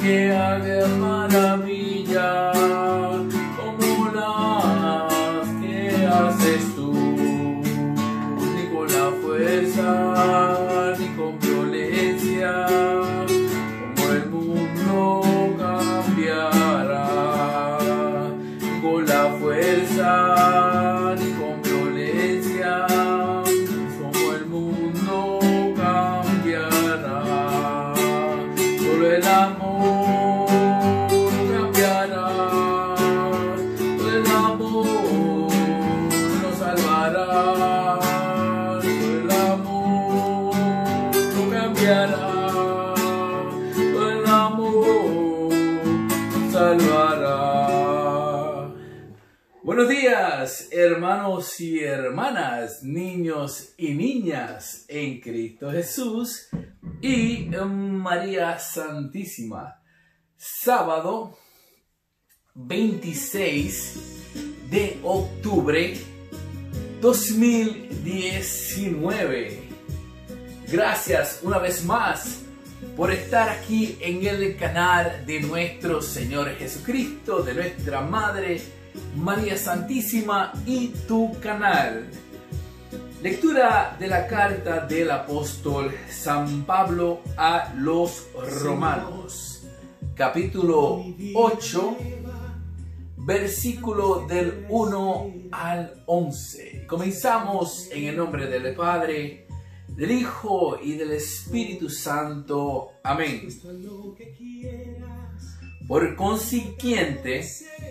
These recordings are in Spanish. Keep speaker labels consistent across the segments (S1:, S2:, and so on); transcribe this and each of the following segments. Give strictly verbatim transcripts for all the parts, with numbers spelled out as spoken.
S1: que haga maravilla como las que haces tú, ni con la fuerza ni con violencia, como el mundo cambiará, ni con la fuerza ni con violencia, como el mundo cambiará, solo el amor cambiará, solo el amor nos salvará, solo el amor no cambiará, solo el amor nos salvará. Buenos días, hermanos y hermanas, niños y niñas en Cristo Jesús y María Santísima. Sábado veintiséis de octubre dos mil diecinueve. Gracias una vez más por estar aquí en el canal de nuestro Señor Jesucristo, de nuestra Madre María Santísima y tu canal. Lectura de la carta del apóstol San Pablo a los Romanos, capítulo ocho, versículo del uno al once. Comenzamos en el nombre del Padre, del Hijo y del Espíritu Santo. Amén. Por consiguiente,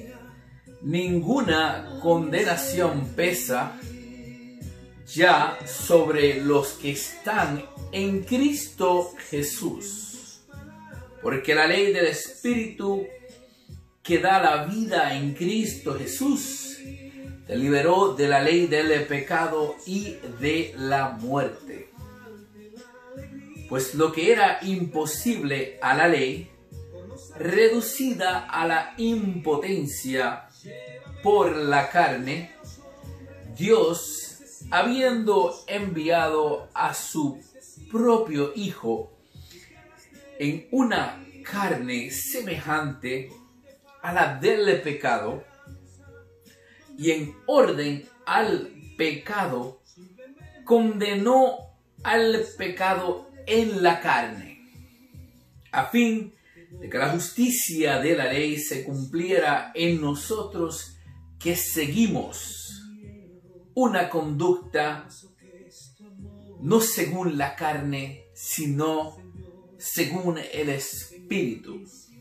S1: ninguna condenación pesa ya sobre los que están en Cristo Jesús, porque la ley del Espíritu que da la vida en Cristo Jesús te liberó de la ley del pecado y de la muerte. Pues lo que era imposible a la ley, reducida a la impotencia por la carne, Dios, habiendo enviado a su propio Hijo en una carne semejante a la del pecado, y en orden al pecado, condenó al pecado en la carne, a fin de que la justicia de la ley se cumpliera en nosotros, que seguimos una conducta no según la carne, sino según el Espíritu.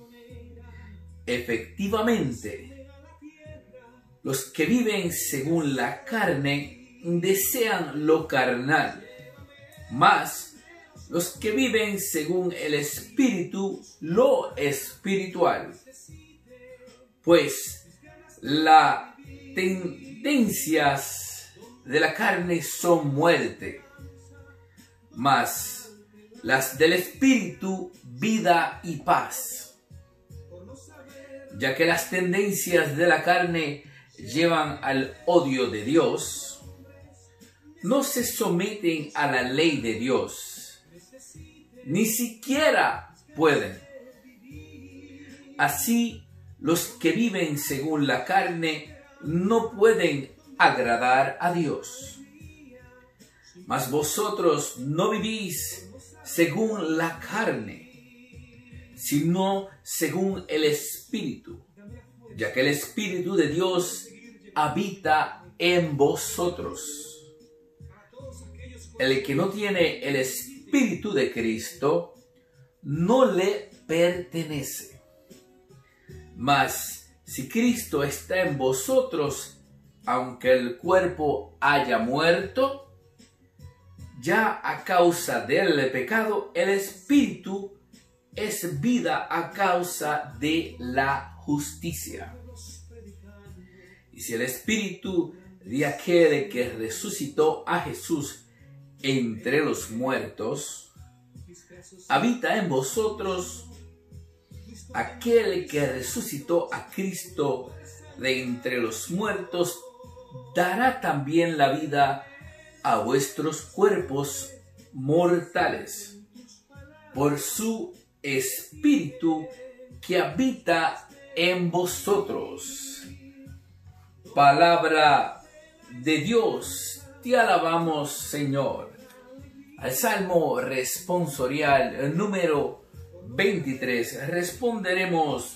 S1: Efectivamente, los que viven según la carne desean lo carnal, mas los que viven según el Espíritu, lo espiritual. Pues las tendencias de la carne son muerte, mas las del Espíritu, vida y paz. Ya que las tendencias de la carne llevan al odio de Dios, no se someten a la ley de Dios, ni siquiera pueden. Así, los que viven según la carne no pueden agradar a Dios. Mas vosotros no vivís según la carne, sino según el Espíritu, ya que el Espíritu de Dios habita en vosotros. El que no tiene el Espíritu de Cristo no le pertenece. Mas si Cristo está en vosotros, aunque el cuerpo haya muerto, ya a causa del pecado, el Espíritu es vida a causa de la justicia. Y si el Espíritu de aquel que resucitó a Jesús entre los muertos habita en vosotros, aquel que resucitó a Cristo de entre los muertos dará también la vida a vuestros cuerpos mortales por su Espíritu que habita en vosotros. Palabra de Dios, te alabamos, Señor. Al Salmo responsorial número veintitrés responderemos: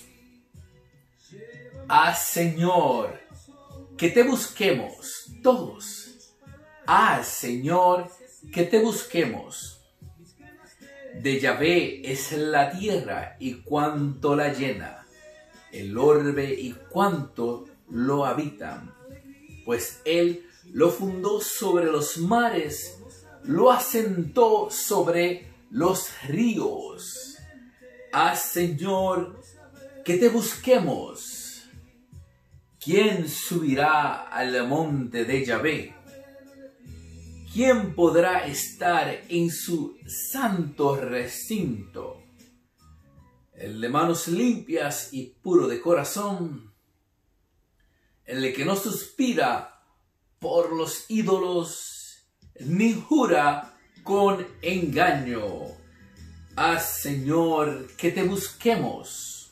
S1: haz, Señor, que te busquemos todos. Haz, Señor, que te busquemos. De Yahvé es la tierra y cuanto la llena, el orbe y cuanto lo habitan. Pues Él lo fundó sobre los mares, lo asentó sobre los ríos. Haz, Señor, que te busquemos. ¿Quién subirá al monte de Yahvé? ¿Quién podrá estar en su santo recinto? El de manos limpias y puro de corazón, el que no suspira por los ídolos, ni jura con engaño. Haz, Señor, que te busquemos.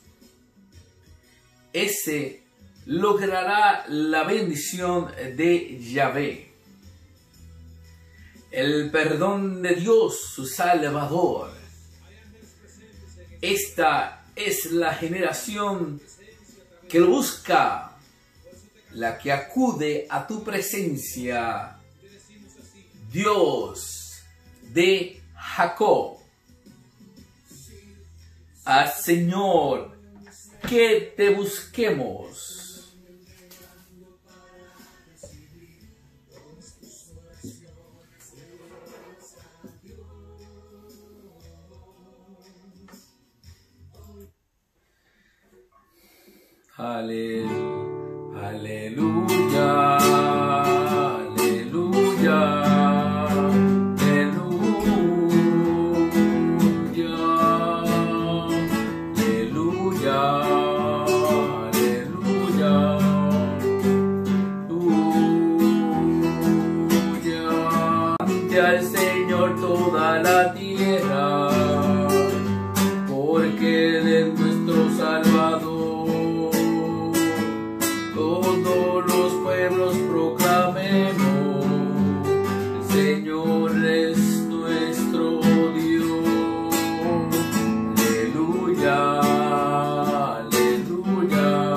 S1: Ese logrará la bendición de Yahvé, el perdón de Dios su Salvador. Esta es la generación que lo busca, la que acude a tu presencia, Dios de Jacob. Haz, Señor, que te busquemos. Aleluya, aleluya, aleluya, aleluya, aleluya, aleluya. Ante al Señor toda la tierra, porque Él es nuestro Salvador. Todos los pueblos proclamemos, Señor es nuestro Dios. Aleluya, aleluya,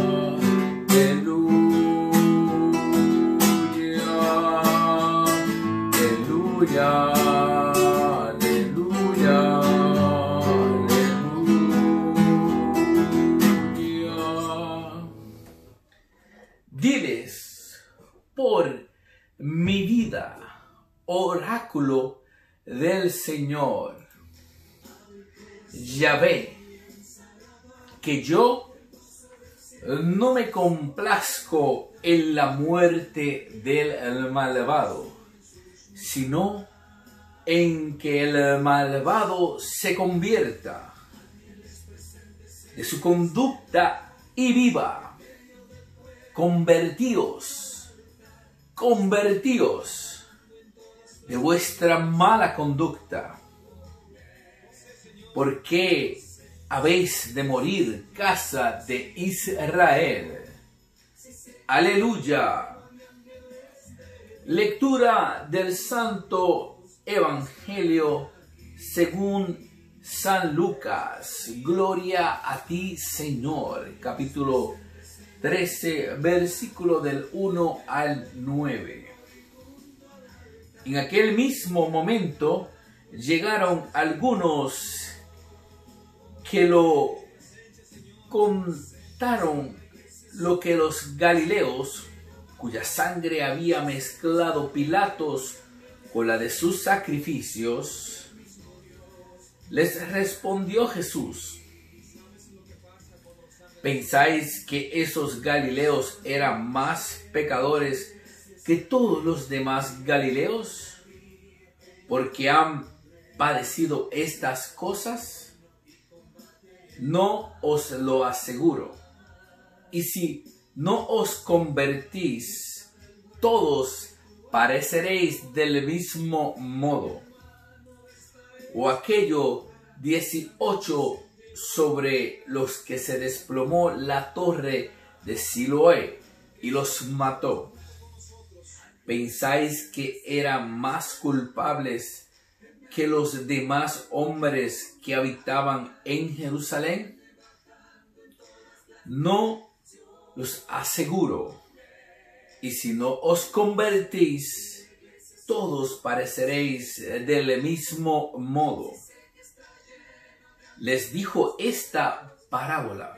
S1: aleluya, aleluya, aleluya. Diles por mi vida, oráculo del Señor, Yahvé, que yo no me complazco en la muerte del malvado, sino en que el malvado se convierta de su conducta y viva. Convertíos, convertíos de vuestra mala conducta. ¿Por qué habéis de morir, casa de Israel? Aleluya. Lectura del Santo Evangelio según San Lucas. Gloria a ti, Señor. Capítulo trece, versículo del uno al nueve. En aquel mismo momento llegaron algunos que lo contaron lo que los galileos, cuya sangre había mezclado Pilatos con la de sus sacrificios, les respondió Jesús: ¿pensáis que esos galileos eran más pecadores que todos los demás galileos, porque han padecido estas cosas? No os lo aseguro. Y si no os convertís, todos pareceréis del mismo modo. O aquello dieciocho sobre los que se desplomó la torre de Siloé y los mató. ¿Pensáis que eran más culpables que los demás hombres que habitaban en Jerusalén? No los aseguro. Y si no os convertís, todos pareceréis del mismo modo. Les dijo esta parábola.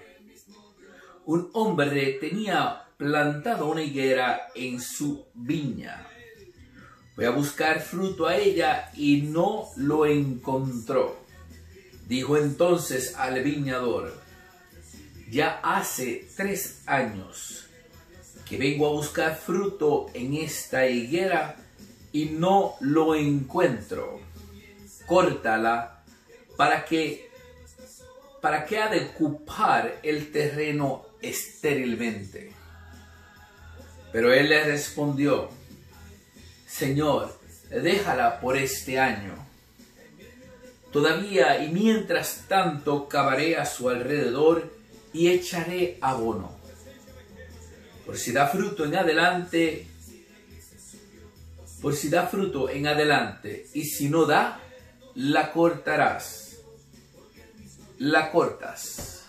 S1: Un hombre tenía plantado una higuera en su viña. Fue a buscar fruto a ella y no lo encontró. Dijo entonces al viñador: ya hace tres años que vengo a buscar fruto en esta higuera y no lo encuentro. Córtala, para que para que ha de ocupar el terreno estérilmente. Pero él le respondió: Señor, déjala por este año. Todavía y mientras tanto cavaré a su alrededor y echaré abono. Por si da fruto en adelante, por si da fruto en adelante, y si no da, la cortarás. La cortas.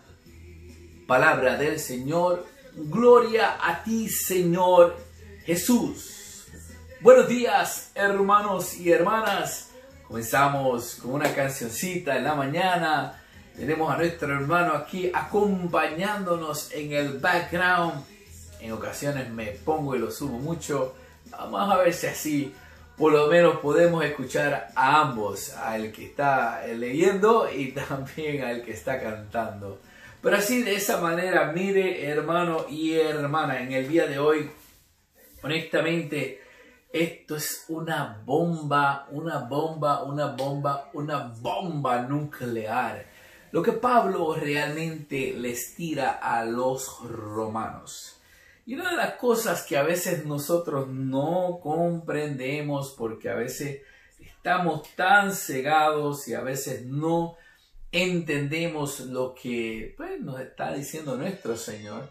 S1: Palabra del Señor. Gloria a ti, Señor Jesús. Buenos días, hermanos y hermanas. Comenzamos con una cancioncita en la mañana. Tenemos a nuestro hermano aquí acompañándonos en el background. En ocasiones me pongo y lo subo mucho. Vamos a ver si así por lo menos podemos escuchar a ambos, al que está leyendo y también al que está cantando. Pero así, de esa manera, mire, hermano y hermana, en el día de hoy, honestamente, esto es una bomba, una bomba, una bomba, una bomba nuclear. Lo que Pablo realmente les tira a los romanos. Y una de las cosas que a veces nosotros no comprendemos, porque a veces estamos tan cegados y a veces no entendemos lo que pues, nos está diciendo nuestro Señor.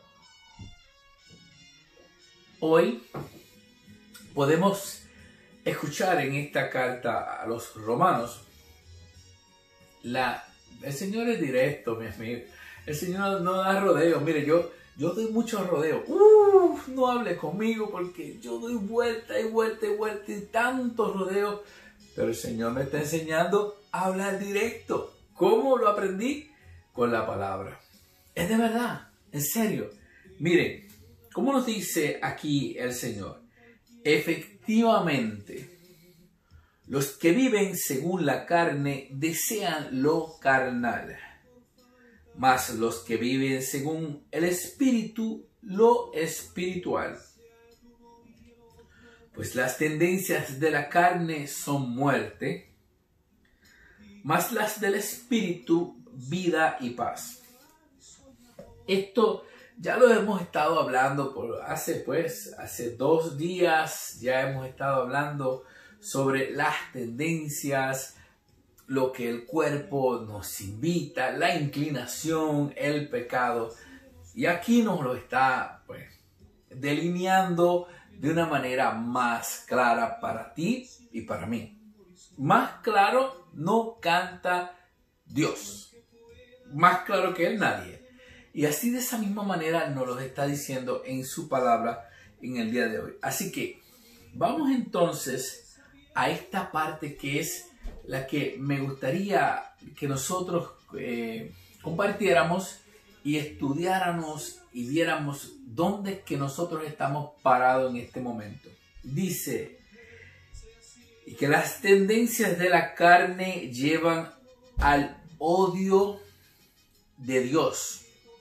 S1: Hoy podemos escuchar en esta carta a los romanos, la, el Señor es directo, mi amigo. El Señor no da rodeos. Mire, yo... Yo doy muchos rodeos. Uh, no hable conmigo porque yo doy vuelta y vuelta y vuelta y tantos rodeos. Pero el Señor me está enseñando a hablar directo. ¿Cómo lo aprendí? Con la palabra. Es de verdad, en serio. Miren, ¿cómo nos dice aquí el Señor? Efectivamente, los que viven según la carne desean lo carnal. Mas los que viven según el Espíritu, lo espiritual. Pues las tendencias de la carne son muerte, mas las del Espíritu, vida y paz. Esto ya lo hemos estado hablando por hace, pues, hace dos días, ya hemos estado hablando sobre las tendencias, lo que el cuerpo nos invita, la inclinación, el pecado. Y aquí nos lo está pues, delineando de una manera más clara para ti y para mí. Más claro no canta Dios. Más claro que él nadie. Y así de esa misma manera nos lo está diciendo en su palabra en el día de hoy. Así que vamos entonces a esta parte que es la que me gustaría que nosotros eh, compartiéramos y estudiáramos y viéramos dónde es que nosotros estamos parados en este momento. Dice, y que las tendencias de la carne llevan al odio de Dios.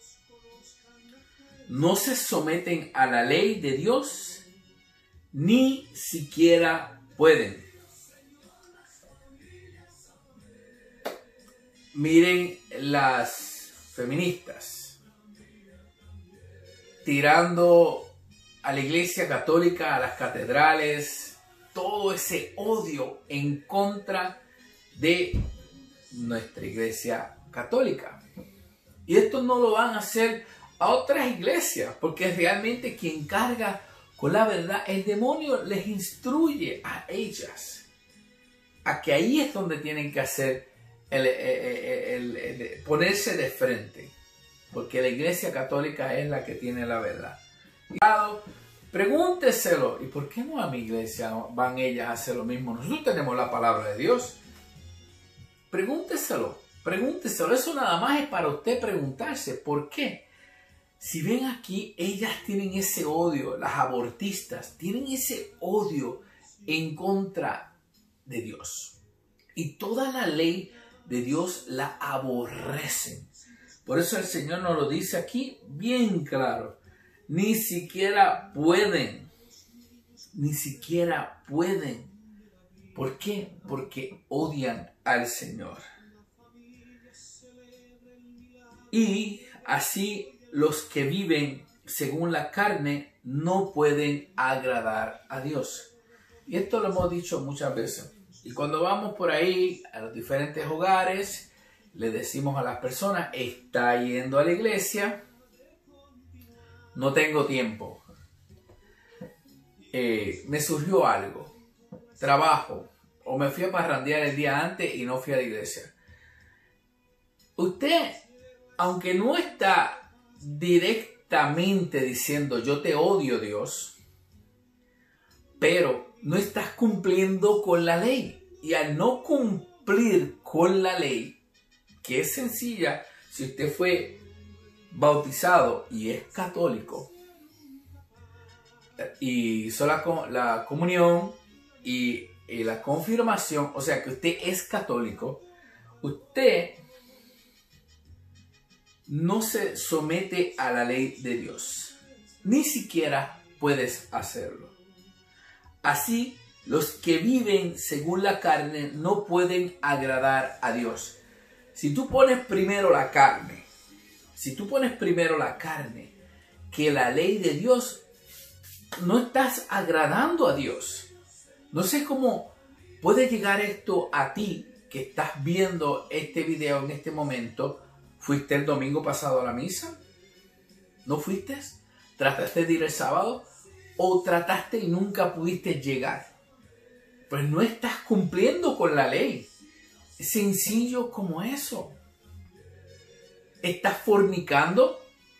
S1: No se someten a la ley de Dios, ni siquiera pueden. Miren las feministas tirando a la iglesia católica, a las catedrales, todo ese odio en contra de nuestra iglesia católica. Y esto no lo van a hacer a otras iglesias, porque realmente quien carga con la verdad, el demonio les instruye a ellas a que ahí es donde tienen que hacer el, el, el, el, el ponerse de frente, porque la iglesia católica es la que tiene la verdad. Pregúnteselo, ¿y por qué no a mi iglesia van ellas a hacer lo mismo? Nosotros tenemos la palabra de Dios. Pregúnteselo, pregúnteselo. Eso nada más es para usted preguntarse. ¿Por qué? Si ven aquí, ellas tienen ese odio, las abortistas, tienen ese odio en contra de Dios. Y toda la ley de Dios la aborrecen. Por eso el Señor nos lo dice aquí bien claro. Ni siquiera pueden, ni siquiera pueden. ¿Por qué? Porque odian al Señor. Y así los que viven según la carne no pueden agradar a Dios. Y esto lo hemos dicho muchas veces. Y cuando vamos por ahí a los diferentes hogares, le decimos a las personas, está yendo a la iglesia, no tengo tiempo, eh, me surgió algo, trabajo, o me fui a parrandear el día antes y no fui a la iglesia. Usted, aunque no está directamente diciendo yo te odio, Dios, pero no estás cumpliendo con la ley. Y al no cumplir con la ley, que es sencilla, si usted fue bautizado y es católico, y hizo la, la comunión y, y la confirmación, o sea que usted es católico, usted no se somete a la ley de Dios. Ni siquiera puedes hacerlo. Así, los que viven según la carne no pueden agradar a Dios. Si tú pones primero la carne, si tú pones primero la carne que la ley de Dios, no estás agradando a Dios. No sé cómo puede llegar esto a ti que estás viendo este video en este momento. ¿Fuiste el domingo pasado a la misa? ¿No fuiste? ¿Trataste de ir el sábado? ¿O trataste y nunca pudiste llegar? Pues no estás cumpliendo con la ley. Es sencillo como eso. ¿Estás fornicando?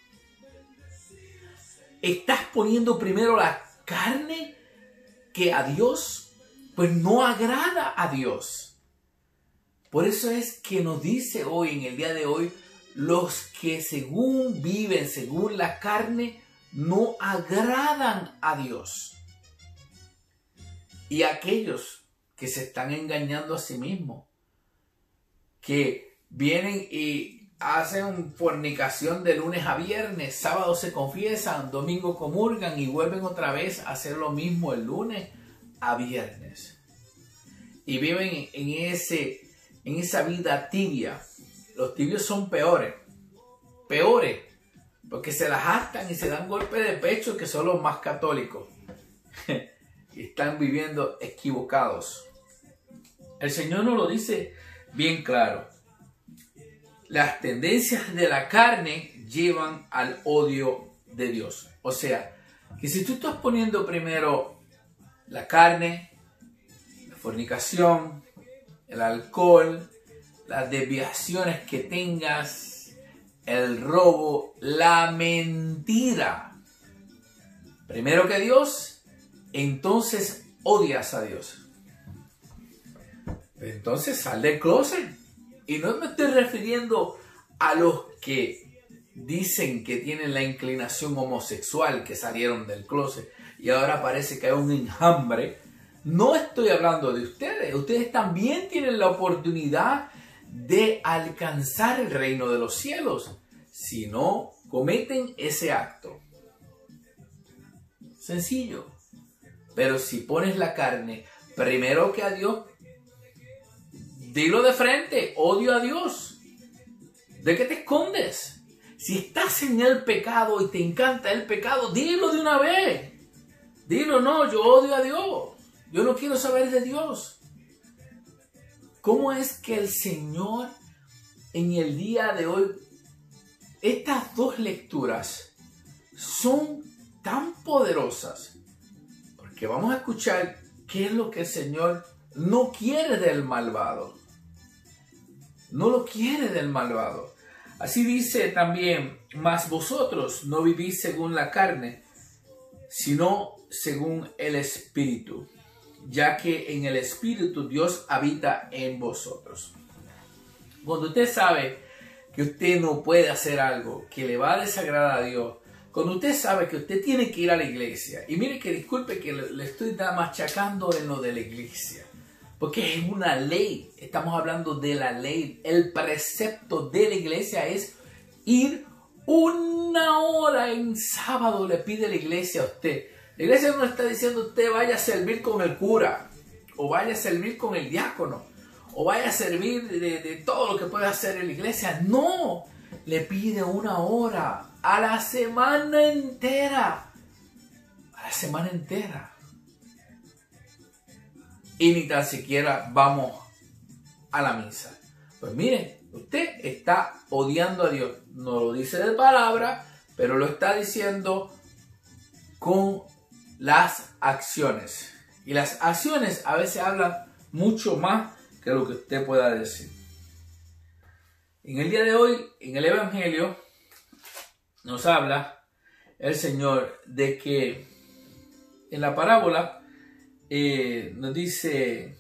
S1: ¿Estás poniendo primero la carne que a Dios? Pues no agrada a Dios. Por eso es que nos dice hoy, en el día de hoy, los que según viven, según la carne, no agradan a Dios. Y aquellos que se están engañando a sí mismos, que vienen y hacen fornicación de lunes a viernes, sábado se confiesan, domingo comulgan y vuelven otra vez a hacer lo mismo el lunes a viernes. Y viven en, ese, en esa vida tibia. Los tibios son peores, peores, porque se las hartan y se dan golpes de pecho, que son los más católicos. Y están viviendo equivocados. El Señor nos lo dice bien claro. Las tendencias de la carne llevan al odio de Dios. O sea, que si tú estás poniendo primero la carne, la fornicación, el alcohol, las desviaciones que tengas, el robo, la mentira, primero que Dios, entonces odias a Dios. Entonces sal del closet. Y no me estoy refiriendo a los que dicen que tienen la inclinación homosexual, que salieron del closet y ahora parece que hay un enjambre. No estoy hablando de ustedes. Ustedes también tienen la oportunidad de alcanzar el reino de los cielos si no cometen ese acto. Sencillo. Pero si pones la carne primero que a Dios, dilo de frente, odio a Dios. ¿De qué te escondes? Si estás en el pecado y te encanta el pecado, dilo de una vez. Dilo, no, yo odio a Dios. Yo no quiero saber de Dios. ¿Cómo es que el Señor en el día de hoy, estas dos lecturas son tan poderosas, porque vamos a escuchar qué es lo que el Señor no quiere del malvado. No lo quiere del malvado. Así dice también, mas vosotros no vivís según la carne, sino según el Espíritu, ya que en el Espíritu Dios habita en vosotros. Cuando usted sabe que usted no puede hacer algo que le va a desagradar a Dios, cuando usted sabe que usted tiene que ir a la iglesia, y mire que disculpe que le, le estoy machacando en lo de la iglesia, porque es una ley, estamos hablando de la ley, el precepto de la iglesia es ir una hora en sábado, le pide la iglesia a usted. La iglesia no está diciendo usted vaya a servir con el cura, o vaya a servir con el diácono, o vaya a servir de, de todo lo que puede hacer en la iglesia. No, le pide una hora a la semana entera, a la semana entera. Y ni tan siquiera vamos a la misa. Pues mire, usted está odiando a Dios. No lo dice de palabra, pero lo está diciendo con las acciones. Y las acciones a veces hablan mucho más que lo que usted pueda decir. En el día de hoy, en el Evangelio, nos habla el Señor de que en la parábola eh, nos dice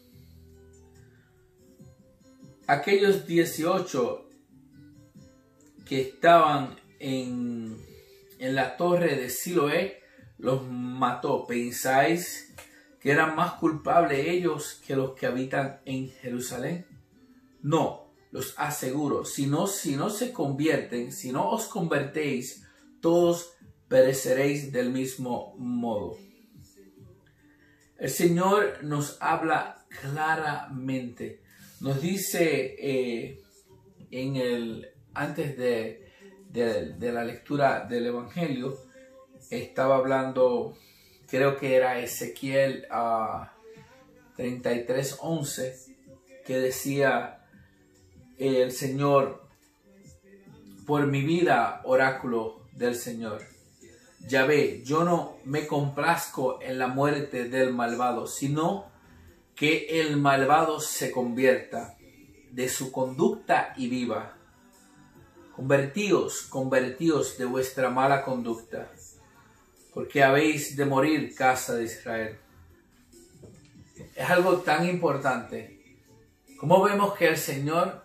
S1: aquellos dieciocho que estaban en, en la torre de Siloé, los mató. ¿Pensáis que eran más culpables ellos que los que habitan en Jerusalén? No, los aseguro, si no, si no se convierten, si no os convertéis, todos pereceréis del mismo modo. El Señor nos habla claramente. Nos dice eh, en el, antes de, de, de la lectura del Evangelio, estaba hablando, creo que era Ezequiel uh, treinta y tres, once, que decía el Señor, por mi vida, oráculo del Señor, Yahvé, yo no me complazco en la muerte del malvado, sino que el malvado se convierta de su conducta y viva. Convertíos, convertíos de vuestra mala conducta, porque habéis de morir, casa de Israel. Es algo tan importante. Como vemos que el Señor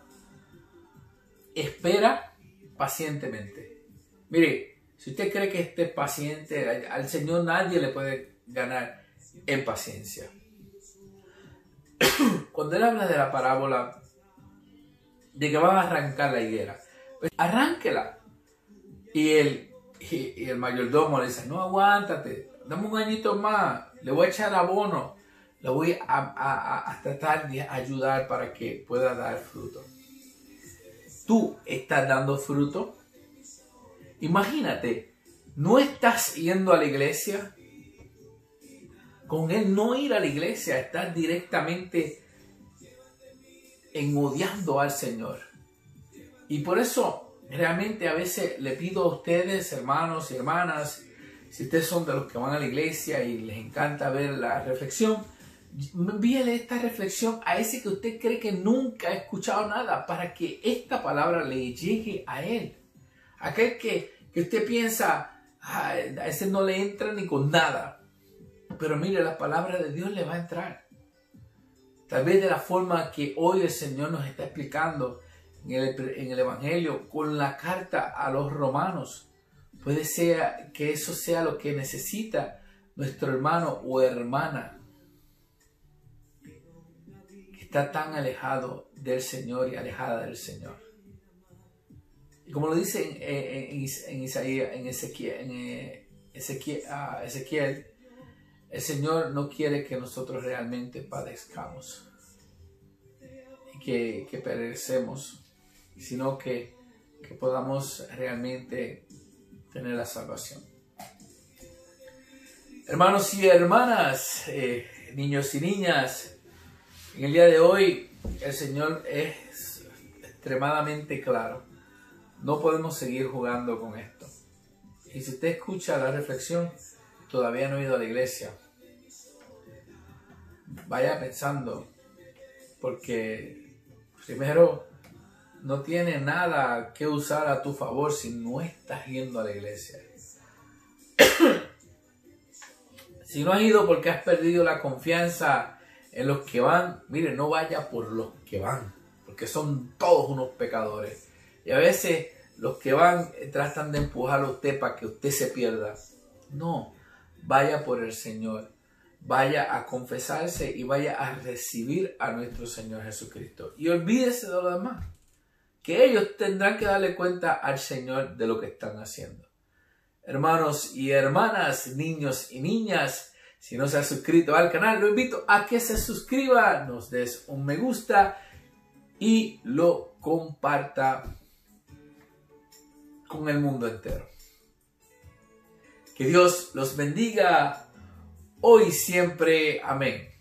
S1: espera pacientemente. Mire, si usted cree que esté paciente, al Señor nadie le puede ganar en paciencia. Cuando Él habla de la parábola de que van a arrancar la higuera, pues arránquela. Y el, y, y el mayordomo le dice, no, aguántate, dame un añito más, le voy a echar abono, le voy a, a, a tratar de ayudar para que pueda dar fruto. ¿Tú estás dando fruto? Imagínate, no estás yendo a la iglesia. Con él no ir a la iglesia, estás directamente en odiando al Señor. Y por eso realmente a veces le pido a ustedes, hermanos y hermanas, si ustedes son de los que van a la iglesia y les encanta ver la reflexión, envíele esta reflexión a ese que usted cree que nunca ha escuchado nada, para que esta palabra le llegue a él. Aquel que, que usted piensa, a ese no le entra ni con nada. Pero mire, la palabra de Dios le va a entrar. Tal vez de la forma que hoy el Señor nos está explicando en el, en el Evangelio, con la carta a los romanos. Puede ser que eso sea lo que necesita nuestro hermano o hermana que está tan alejado del Señor y alejada del Señor. Y como lo dice en, en, en Isaías, en Ezequiel, en Ezequiel, uh, Ezequiel, el Señor no quiere que nosotros realmente padezcamos y que, que perecemos, sino que, que podamos realmente tener la salvación. Hermanos y hermanas, eh, niños y niñas, en el día de hoy el Señor es, extremadamente claro. No podemos seguir jugando con esto. Y si usted escucha la reflexión, todavía no ha ido a la iglesia, vaya pensando, porque primero no tiene nada que usar a tu favor si no estás yendo a la iglesia. Si no has ido porque has perdido la confianza en los que van, mire, no vaya por los que van, porque son todos unos pecadores. Y a veces los que van tratan de empujar a usted para que usted se pierda. No, vaya por el Señor. Vaya a confesarse y vaya a recibir a nuestro Señor Jesucristo. Y olvídese de lo demás. Que ellos tendrán que darle cuenta al Señor de lo que están haciendo. Hermanos y hermanas, niños y niñas, si no se ha suscrito al canal, lo invito a que se suscriba, nos des un me gusta y lo comparta con el mundo entero. Que Dios los bendiga hoy y siempre. Amén.